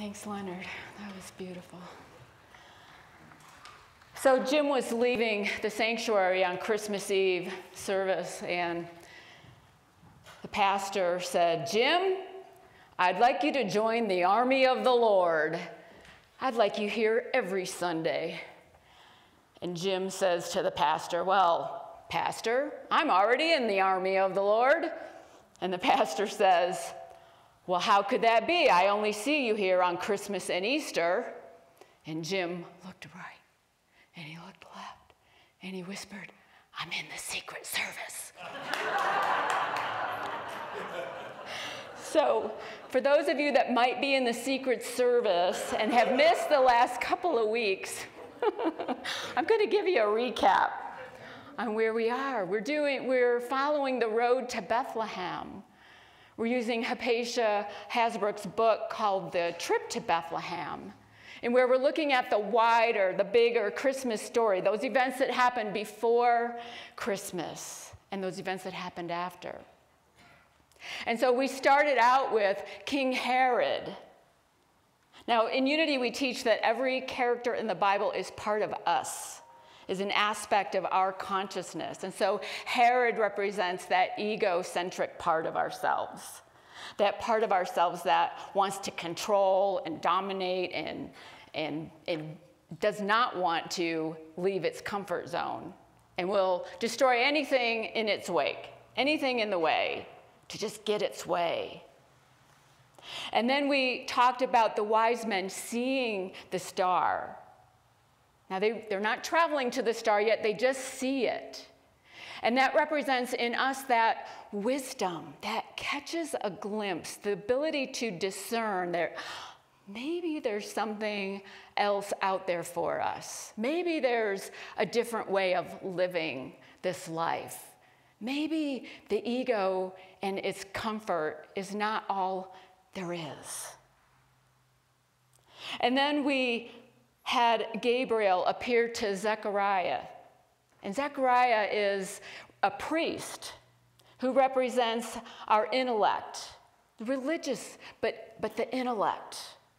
Thanks, Leonard. That was beautiful. So Jim was leaving the sanctuary on Christmas Eve service, and the pastor said, "Jim, I'd like you to join the army of the Lord. I'd like you here every Sunday." And Jim says to the pastor, "Well, Pastor, I'm already in the army of the Lord." And the pastor says, "Well, how could that be? I only see you here on Christmas and Easter." And Jim looked right, and he looked left, and he whispered, "I'm in the Secret Service." So, for those of you that might be in the Secret Service and have missed the last couple of weeks, I'm going to give you a recap on where we are. We're following the road to Bethlehem. We're using Hypatia Hasbrook's book called The Trip to Bethlehem, and where we're looking at the wider, the bigger Christmas story, those events that happened before Christmas and those events that happened after. And so we started out with King Herod. Now, in Unity, we teach that every character in the Bible is part of us, is an aspect of our consciousness. And so Herod represents that egocentric part of ourselves, that part of ourselves that wants to control and dominate and does not want to leave its comfort zone and will destroy anything in its wake, anything in the way, to just get its way. And then we talked about the wise men seeing the star. Now, they're not traveling to the star yet, they just see it. And that represents in us that wisdom that catches a glimpse, the ability to discern that maybe there's something else out there for us. Maybe there's a different way of living this life. Maybe the ego and its comfort is not all there is. And then we had Gabriel appear to Zechariah. And Zechariah is a priest who represents our intellect, the religious, but the intellect.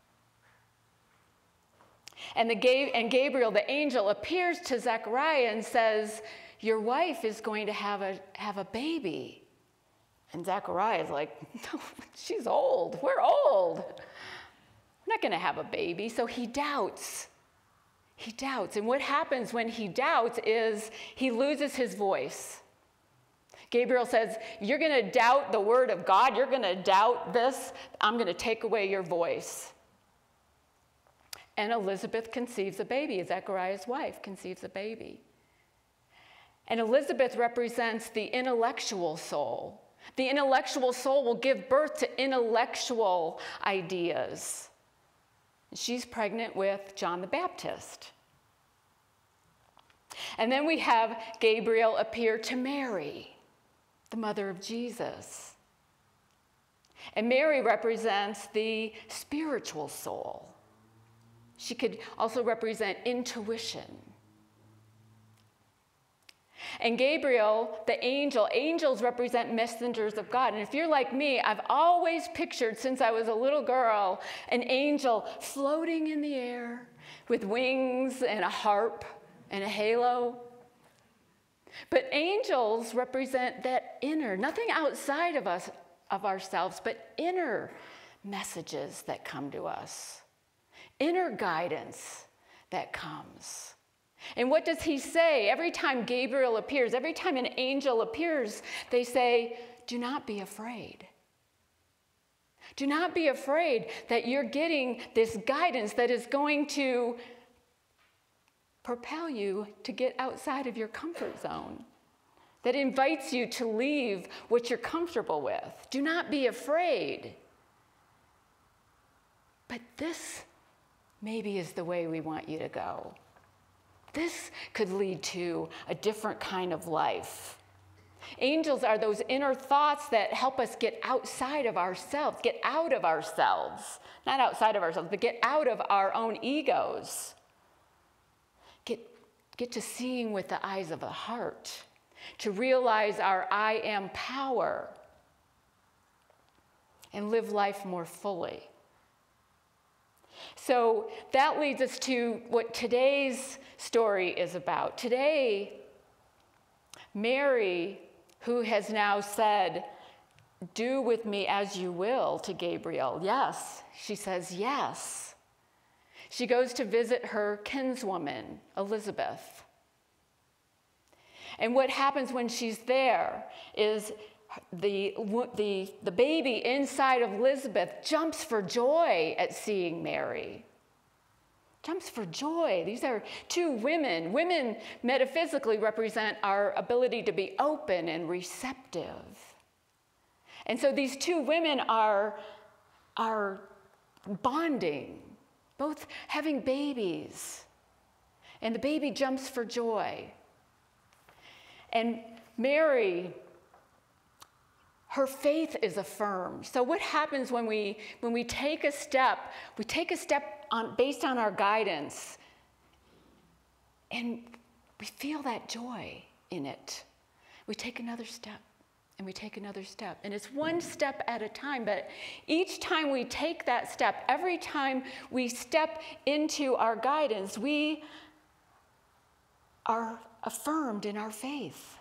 And Gabriel, the angel, appears to Zechariah and says, "Your wife is going to have a baby." And Zechariah is like, "No, she's old. We're old. We're not going to have a baby." So he doubts. He doubts. And what happens when he doubts is he loses his voice. Gabriel says, "You're going to doubt the word of God. You're going to doubt this. I'm going to take away your voice." And Elizabeth conceives a baby. Zechariah's wife conceives a baby. And Elizabeth represents the intellectual soul. The intellectual soul will give birth to intellectual ideas. She's pregnant with John the Baptist. And then we have Gabriel appear to Mary, the mother of Jesus. And Mary represents the spiritual soul. She could also represent intuition. And Gabriel, the angel, angels represent messengers of God. And if you're like me, I've always pictured, since I was a little girl, an angel floating in the air with wings and a harp and a halo. But angels represent that inner, nothing outside of us, of ourselves, but inner messages that come to us, inner guidance that comes. And what does he say? Every time Gabriel appears, every time an angel appears, they say, "Do not be afraid. Do not be afraid that you're getting this guidance that is going to propel you to get outside of your comfort zone, that invites you to leave what you're comfortable with. Do not be afraid." But this maybe is the way we want you to go. This could lead to a different kind of life. Angels are those inner thoughts that help us get outside of ourselves, get out of ourselves, not outside of ourselves, but get out of our own egos. Get to seeing with the eyes of the heart, to realize our I am power, and live life more fully. So that leads us to what today's story is about. Today, Mary, who has now said, "Do with me as you will," to Gabriel. Yes, she says yes. She goes to visit her kinswoman, Elizabeth. And what happens when she's there is the baby inside of Elizabeth jumps for joy at seeing Mary. Jumps for joy. These are two women. Women metaphysically represent our ability to be open and receptive. And so these two women are bonding, both having babies. And the baby jumps for joy. And Mary, her faith is affirmed. So what happens when we take a step? We take a step based on our guidance, and we feel that joy in it. We take another step, and we take another step. And it's one step at a time, but each time we take that step, every time we step into our guidance, we are affirmed in our faith.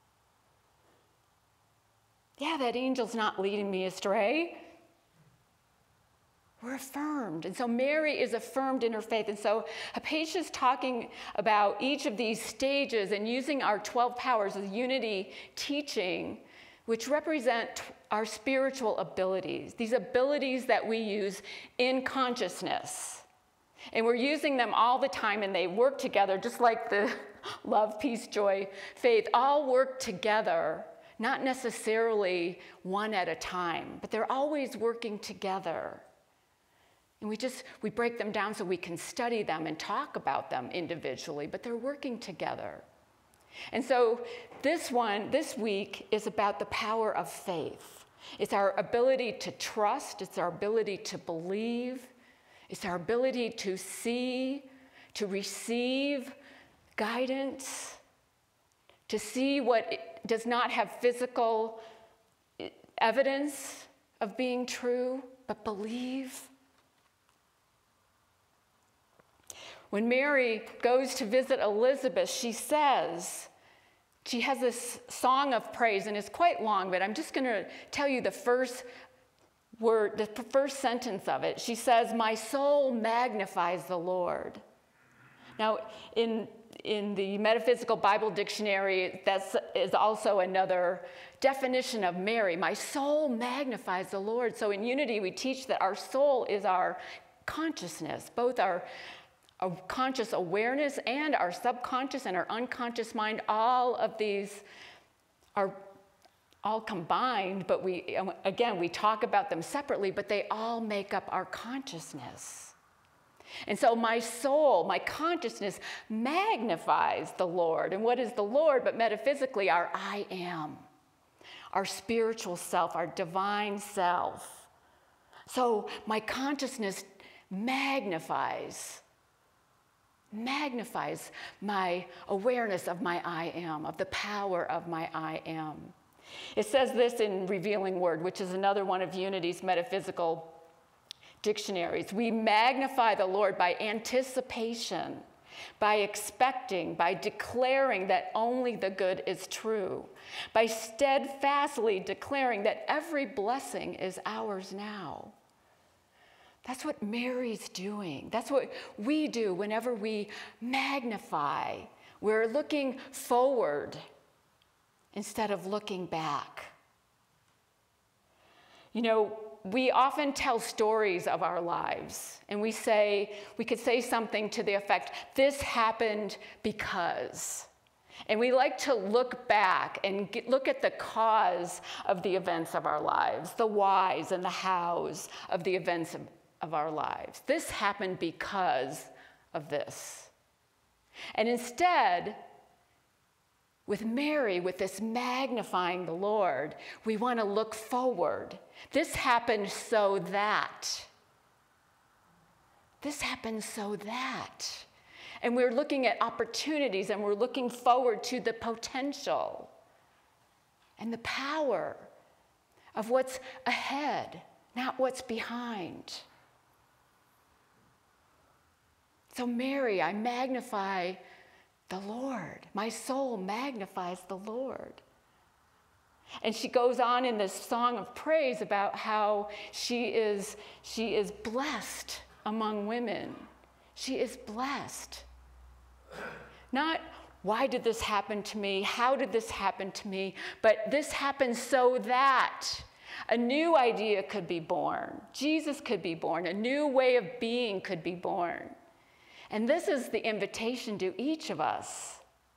Yeah, that angel's not leading me astray. We're affirmed. And so Mary is affirmed in her faith. And so Hypatia's talking about each of these stages and using our 12 powers of unity teaching, which represent our spiritual abilities, these abilities that we use in consciousness. And we're using them all the time, and they work together, just like the love, peace, joy, faith, all work together, not necessarily one at a time, but they're always working together. And we break them down so we can study them and talk about them individually, but they're working together. And so this week is about the power of faith. It's our ability to trust, it's our ability to believe, it's our ability to see, to receive guidance, to see what does not have physical evidence of being true, but believe. When Mary goes to visit Elizabeth, she has this song of praise, and it's quite long, but I'm just going to tell you the first word, the first sentence of it. She says, "My soul magnifies the Lord." Now, in the Metaphysical Bible Dictionary, that is also another definition of Mary. My soul magnifies the Lord. So in Unity, we teach that our soul is our consciousness, both our conscious awareness and our subconscious and our unconscious mind. All of these are all combined, but we talk about them separately, but they all make up our consciousness. And so my soul, my consciousness magnifies the Lord. And what is the Lord but metaphysically our I am, our spiritual self, our divine self. So my consciousness magnifies my awareness of my I am, of the power of my I am. It says this in Revealing Word, which is another one of Unity's metaphysical dictionaries. We magnify the Lord by anticipation, by expecting, by declaring that only the good is true, by steadfastly declaring that every blessing is ours now. That's what Mary's doing. That's what we do whenever we magnify. We're looking forward instead of looking back. You know, we often tell stories of our lives, and we could say something to the effect, "This happened because." And we like to look back and look at the cause of the events of our lives, the whys and the hows of the events of our lives. This happened because of this. And instead, with Mary, with this magnifying the Lord, we want to look forward. This happened so that. This happened so that. And we're looking at opportunities, and we're looking forward to the potential and the power of what's ahead, not what's behind. So Mary, I magnify the Lord. My soul magnifies the Lord. And she goes on in this song of praise about how she is blessed among women. She is blessed. Not, why did this happen to me? How did this happen to me? But this happened so that a new idea could be born. Jesus could be born. A new way of being could be born. And this is the invitation to each of us.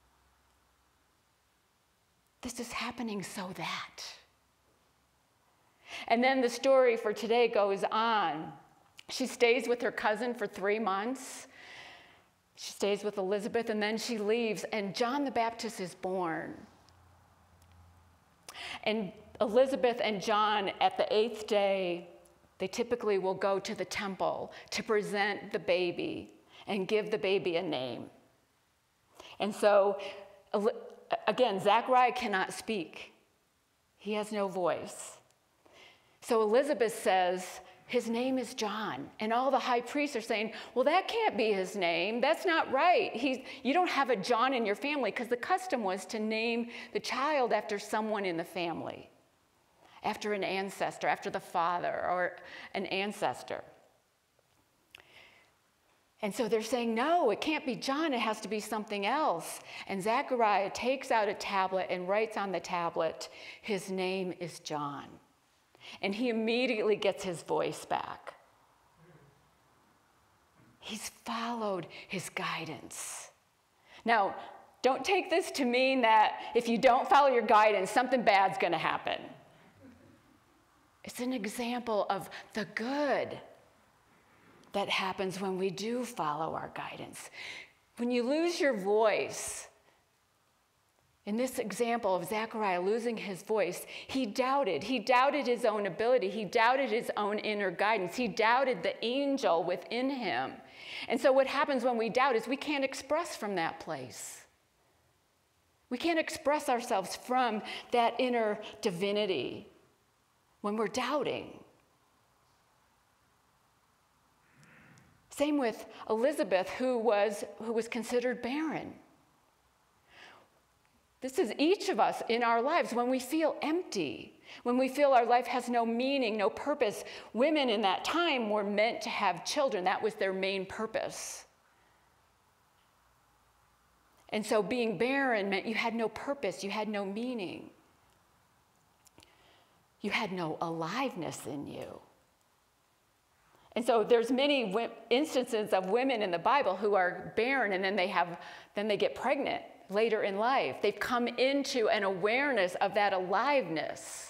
This is happening so that. And then the story for today goes on. She stays with her cousin for 3 months. She stays with Elizabeth, and then she leaves, and John the Baptist is born. And Elizabeth and John, at the 8th day, they typically will go to the temple to present the baby and give the baby a name. And so, again, Zechariah cannot speak. He has no voice. So Elizabeth says, his name is John. And all the high priests are saying, well, that can't be his name. That's not right. You don't have a John in your family, because the custom was to name the child after someone in the family, after an ancestor, after the father or an ancestor. And so they're saying, no, it can't be John, it has to be something else. And Zechariah takes out a tablet and writes on the tablet, his name is John. And he immediately gets his voice back. He's followed his guidance. Now, don't take this to mean that if you don't follow your guidance, something bad's going to happen. It's an example of the good that happens when we do follow our guidance. When you lose your voice, in this example of Zechariah losing his voice, he doubted. He doubted his own ability. He doubted his own inner guidance. He doubted the angel within him. And so what happens when we doubt is we can't express from that place. We can't express ourselves from that inner divinity when we're doubting. Same with Elizabeth, who was considered barren. This is each of us in our lives when we feel empty, when we feel our life has no meaning, no purpose. Women in that time were meant to have children. That was their main purpose. And so being barren meant you had no purpose, you had no meaning. You had no aliveness in you. And so there's many instances of women in the Bible who are barren, and then they get pregnant later in life. They've come into an awareness of that aliveness.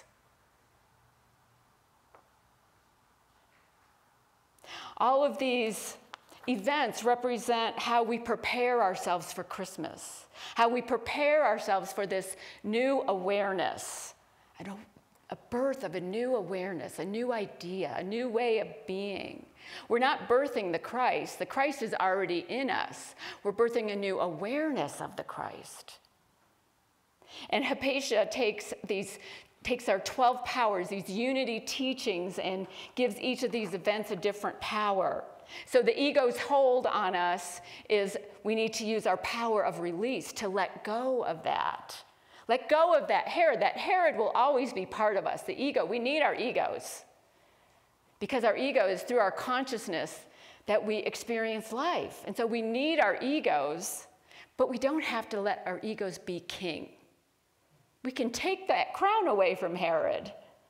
All of these events represent how we prepare ourselves for Christmas, how we prepare ourselves for this new awareness, a birth of a new awareness, a new idea, a new way of being. We're not birthing the Christ. The Christ is already in us. We're birthing a new awareness of the Christ. And Hypatia takes our 12 powers, these unity teachings, and gives each of these events a different power. So the ego's hold on us is we need to use our power of release to let go of that. Let go of that Herod. That Herod will always be part of us. The ego, we need our egos. Because our ego is through our consciousness that we experience life. And so we need our egos, but we don't have to let our egos be king. We can take that crown away from Herod.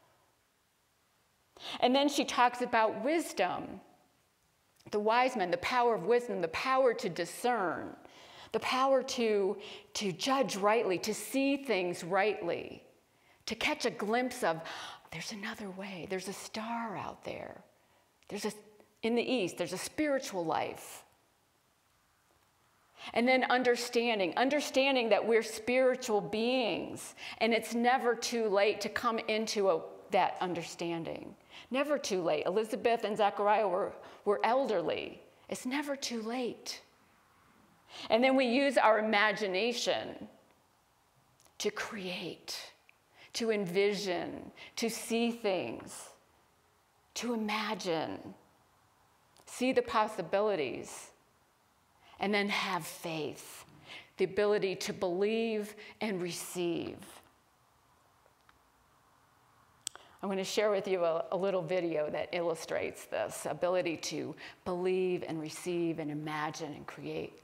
And then she talks about wisdom. The wise men, the power of wisdom, the power to discern, the power to judge rightly, to see things rightly, to catch a glimpse of, there's another way, there's a star out there. In the east, there's a spiritual life. And then understanding that we're spiritual beings, and it's never too late to come into that understanding. Never too late. Elizabeth and Zechariah were elderly. It's never too late. And then we use our imagination to create, to envision, to see things, to imagine, see the possibilities. And then have faith, the ability to believe and receive. I'm going to share with you a little video that illustrates this ability to believe and receive and imagine and create.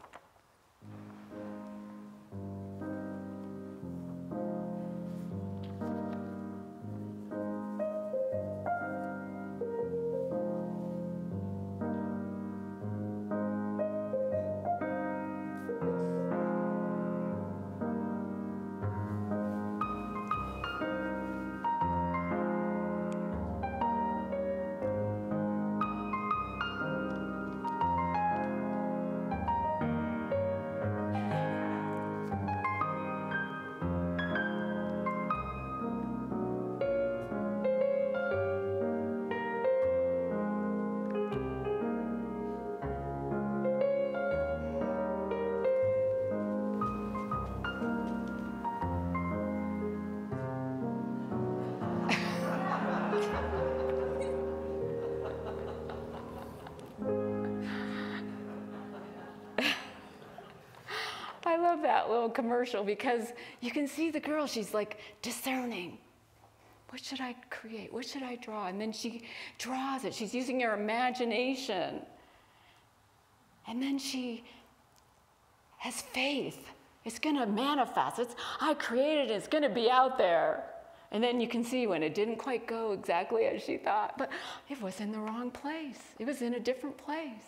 I love that little commercial because you can see the girl, she's like discerning. What should I create? What should I draw? And then she draws it. She's using her imagination. And then she has faith. It's going to manifest. I created it. It's going to be out there. And then you can see when it didn't quite go exactly as she thought, but it was in the wrong place. It was in a different place.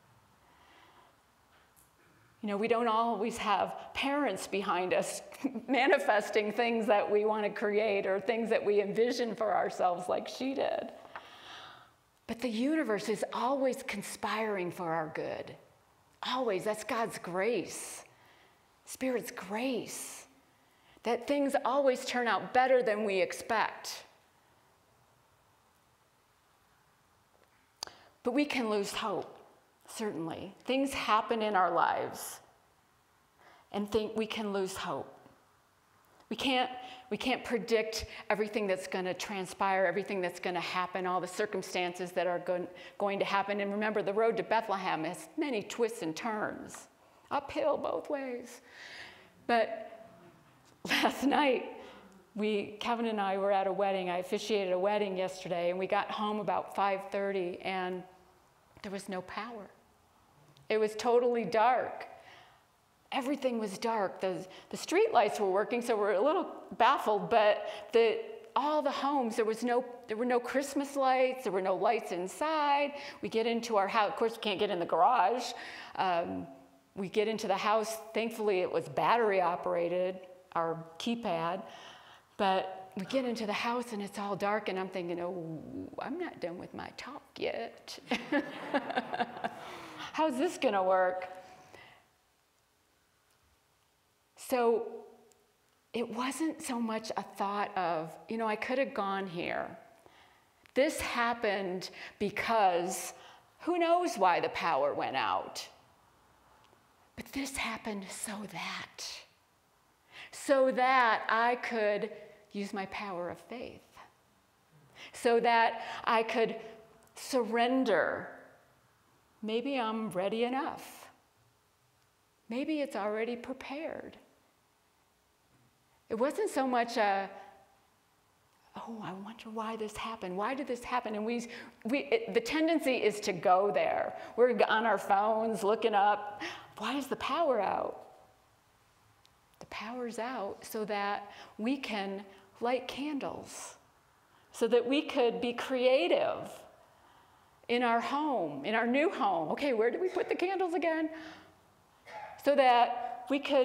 You know, we don't always have parents behind us manifesting things that we want to create or things that we envision for ourselves like she did. But the universe is always conspiring for our good. Always. That's God's grace. Spirit's grace. That things always turn out better than we expect. But we can lose hope. Certainly. Things happen in our lives and we can lose hope. We can't predict everything that's going to transpire, everything that's going to happen, all the circumstances that are going to happen. And remember, the road to Bethlehem has many twists and turns, uphill both ways. But last night, Kevin and I were at a wedding. I officiated a wedding yesterday, and we got home about 5:30, and there was no power. It was totally dark. Everything was dark. The street lights were working, so we're a little baffled, but all the homes, there were no Christmas lights, there were no lights inside. We get into our house, of course, we can't get in the garage. We get into the house, thankfully it was battery operated, our keypad, but we get into the house and it's all dark, and I'm thinking, oh, I'm not done with my talk yet. How's this going to work? So it wasn't so much a thought of, I could have gone here. This happened because who knows why the power went out. But this happened so that I could use my power of faith, so that I could surrender. Maybe I'm ready enough. Maybe it's already prepared. It wasn't so much I wonder why this happened. Why did this happen? And the tendency is to go there. We're on our phones looking up. Why is the power out? The power's out so that we can light candles, so that we could be creative in our home, in our new home. Okay, where did we put the candles again? So that we could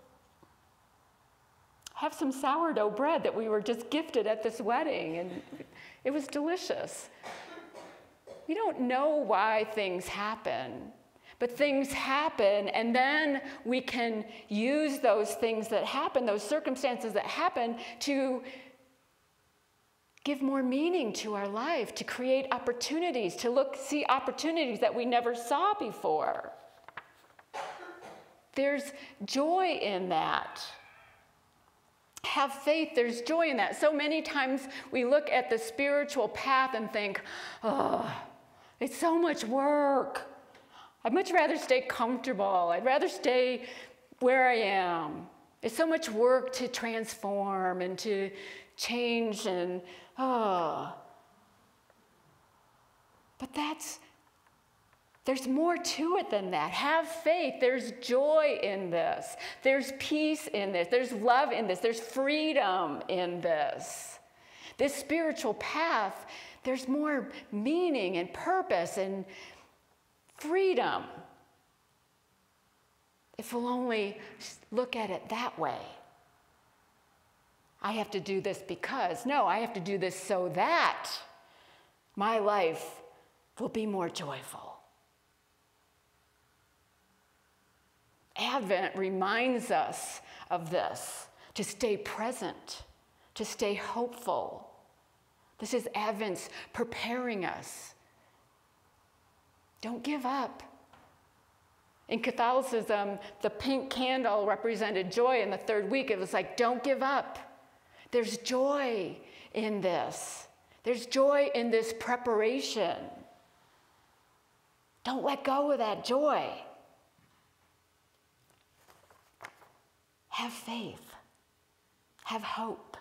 have some sourdough bread that we were just gifted at this wedding, and it was delicious. We don't know why things happen, but things happen, and then we can use those things that happen, those circumstances that happen, to give more meaning to our life, to create opportunities, to see opportunities that we never saw before. There's joy in that. Have faith, there's joy in that. So many times we look at the spiritual path and think, oh, it's so much work. I'd much rather stay comfortable. I'd rather stay where I am. It's so much work to transform and to change and, But there's more to it than that. Have faith. There's joy in this. There's peace in this. There's love in this. There's freedom in this. This spiritual path, there's more meaning and purpose and freedom. If we'll only look at it that way. I have to do this because. No, I have to do this so that my life will be more joyful. Advent reminds us of this, to stay present, to stay hopeful. This is Advent's preparing us. Don't give up. In Catholicism, the pink candle represented joy in the third week. It was like, don't give up. There's joy in this. There's joy in this preparation. Don't let go of that joy. Have faith. Have hope.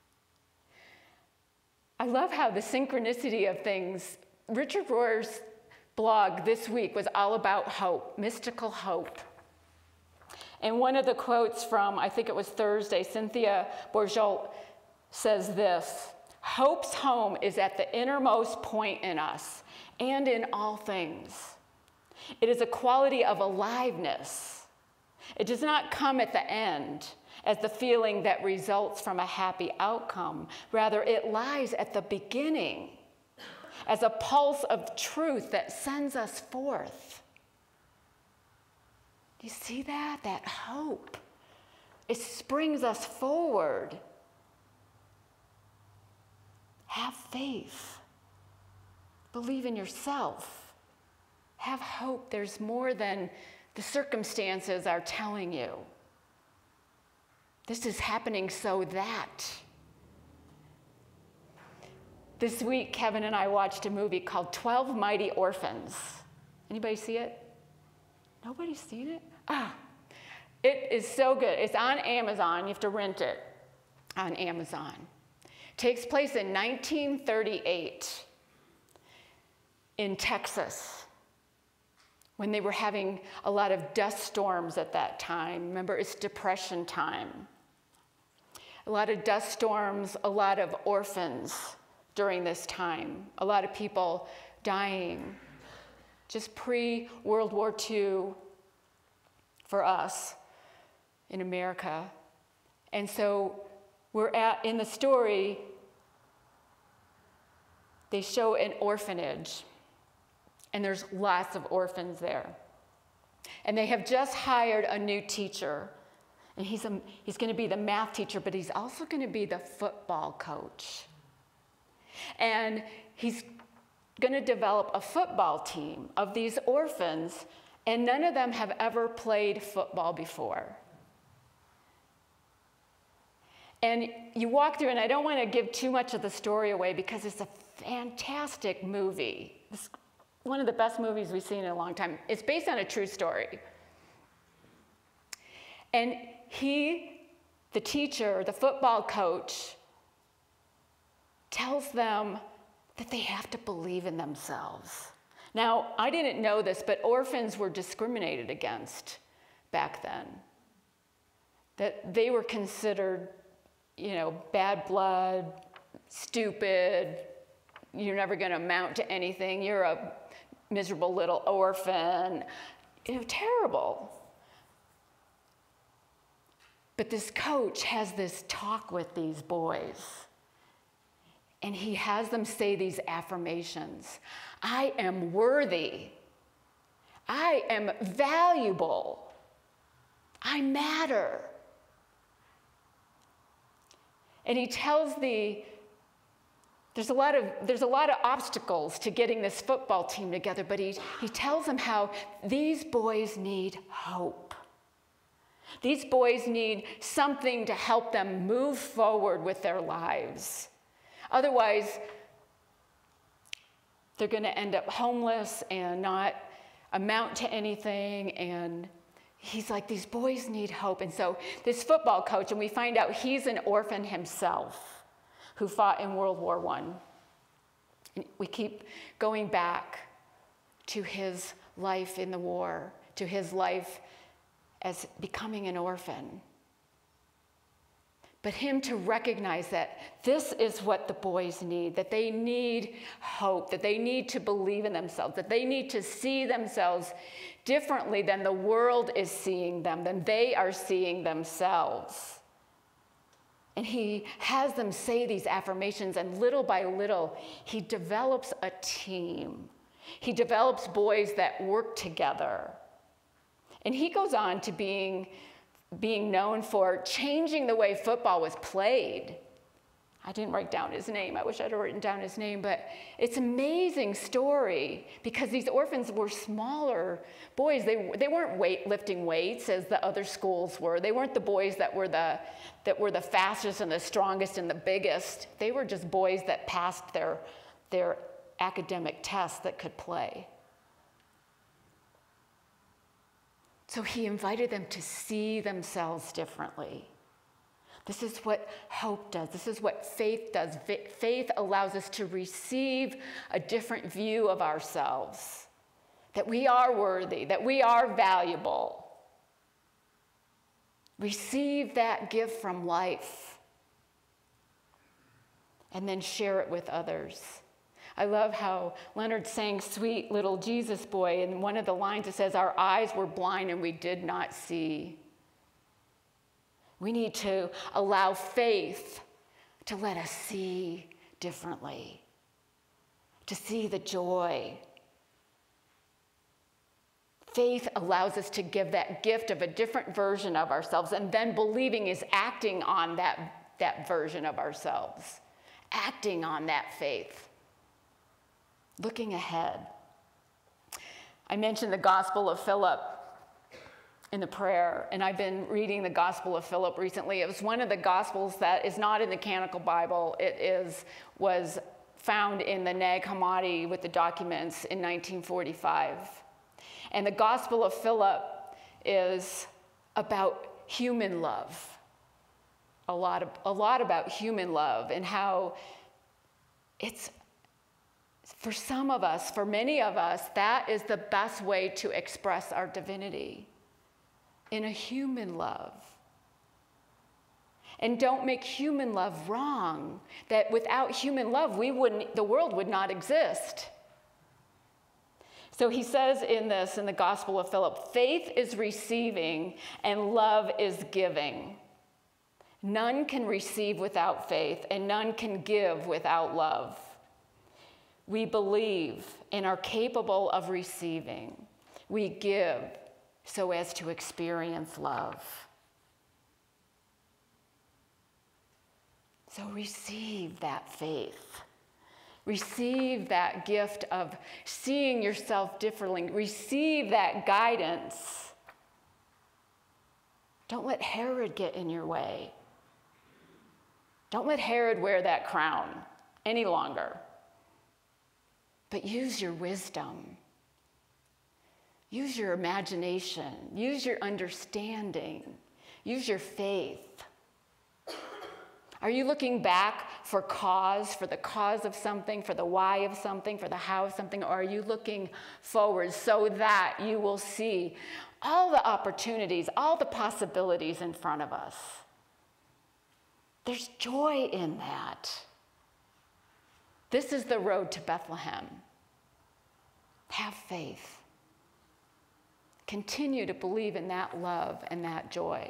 I love how the synchronicity of things, Richard Rohr's blog this week was all about hope, mystical hope. And one of the quotes from, I think it was Thursday, Cynthia Bourgeault says this: "Hope's home is at the innermost point in us and in all things. It is a quality of aliveness. It does not come at the end as the feeling that results from a happy outcome. Rather, it lies at the beginning as a pulse of truth that sends us forth." Do you see that? That hope. It springs us forward. Have faith. Believe in yourself. Have hope. There's more than the circumstances are telling you. This is happening so that. This week, Kevin and I watched a movie called 12 Mighty Orphans. Anybody see it? Nobody's seen it? It is so good. It's on Amazon. You have to rent it on Amazon. It takes place in 1938 in Texas, when they were having a lot of dust storms at that time. Remember, it's Depression time. A lot of dust storms, a lot of orphans during this time, a lot of people dying, just pre-World War II for us in America. And so in the story, they show an orphanage, and there's lots of orphans there. And they have just hired a new teacher. And he's going to be the math teacher, but he's also going to be the football coach. And he's going to develop a football team of these orphans, and none of them have ever played football before. And you walk through, and I don't want to give too much of the story away because it's a fantastic movie. It's one of the best movies we've seen in a long time. It's based on a true story. And the teacher, the football coach, tells them that they have to believe in themselves. Now, I didn't know this, but orphans were discriminated against back then. That they were considered, bad blood, stupid, you're never going to amount to anything, you're a miserable little orphan, terrible. But this coach has this talk with these boys, and he has them say these affirmations. I am worthy. I am valuable. I matter. And he tells there's a lot of obstacles to getting this football team together, but he tells them how these boys need hope. These boys need something to help them move forward with their lives. Otherwise, they're going to end up homeless and not amount to anything. And he's like, these boys need hope. And so this football coach, and we find out he's an orphan himself who fought in World War I. And we keep going back to his life in the war, to his life as becoming an orphan. But him to recognize that this is what the boys need, that they need hope, that they need to believe in themselves, that they need to see themselves differently than the world is seeing them, than they are seeing themselves. And he has them say these affirmations, and little by little, he develops a team. He develops boys that work together. And he goes on to being known for changing the way football was played. I didn't write down his name. I wish I'd written down his name, but it's an amazing story because these orphans were smaller boys. They weren't lifting weights as the other schools were. They weren't the boys that were the fastest and the strongest and the biggest. They were just boys that passed their academic tests that could play. So he invited them to see themselves differently. This is what hope does. This is what faith does. Faith allows us to receive a different view of ourselves, that we are worthy, that we are valuable. Receive that gift from life and then share it with others. I love how Leonard sang Sweet Little Jesus Boy, and one of the lines it says, our eyes were blind and we did not see. We need to allow faith to let us see differently, to see the joy. Faith allows us to give that gift of a different version of ourselves, and then believing is acting on that version of ourselves, acting on that faith. Looking ahead. I mentioned the Gospel of Philip in the prayer, and I've been reading the Gospel of Philip recently. It was one of the Gospels that is not in the canonical Bible. Was found in the Nag Hammadi with the documents in 1945. And the Gospel of Philip is about human love. A lot about human love and how it's, for some of us, for many of us, that is the best way to express our divinity, in a human love. And don't make human love wrong, that without human love, the world would not exist. So he says in the Gospel of Philip, faith is receiving and love is giving. None can receive without faith, and none can give without love. We believe and are capable of receiving. We give so as to experience love. So receive that faith. Receive that gift of seeing yourself differently. Receive that guidance. Don't let Herod get in your way. Don't let Herod wear that crown any longer. But use your wisdom. Use your imagination. Use your understanding. Use your faith. Are you looking back for the cause of something, for the why of something, for the how of something, or are you looking forward so that you will see all the opportunities, all the possibilities in front of us? There's joy in that. This is the road to Bethlehem. Have faith. Continue to believe in that love and that joy.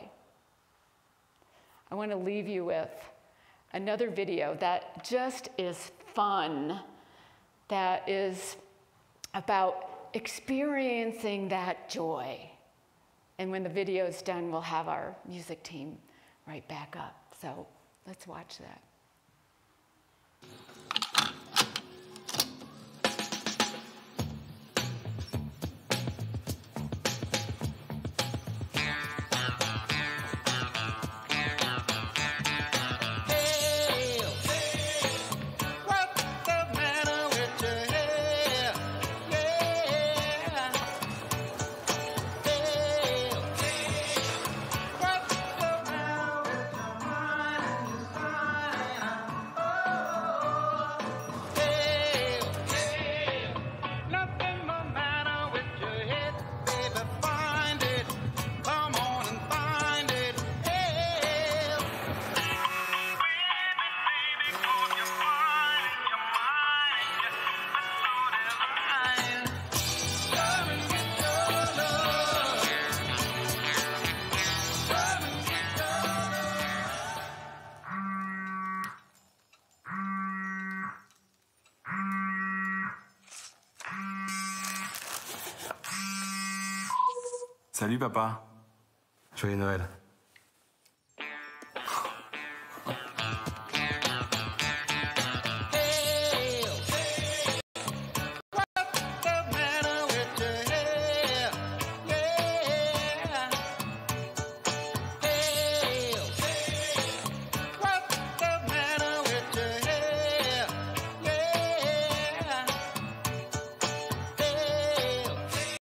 I want to leave you with another video that just is fun, that is about experiencing that joy. And when the video is done, we'll have our music team right back up. So let's watch that. Salut papa. Joyeux Noël.